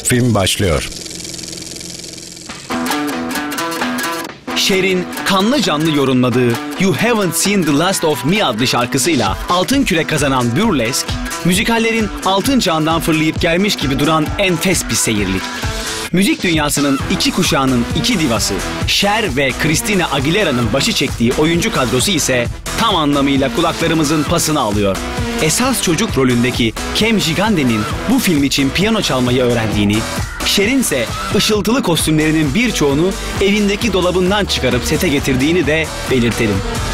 Film başlıyor. Cher'in kanlı canlı yorumladığı You Haven't Seen the Last of Me adlı şarkısıyla altın küre kazanan Burlesque, müzikallerin altın çağından fırlayıp gelmiş gibi duran enfes bir seyirlik. Müzik dünyasının iki kuşağının iki divası Cher ve Christina Aguilera'nın başı çektiği oyuncu kadrosu ise tam anlamıyla kulaklarımızın pasını alıyor. Esas çocuk rolündeki Kem Gigande'nin bu film için piyano çalmayı öğrendiğini, Cher'in ise ışıltılı kostümlerinin birçoğunu evindeki dolabından çıkarıp sete getirdiğini de belirtelim.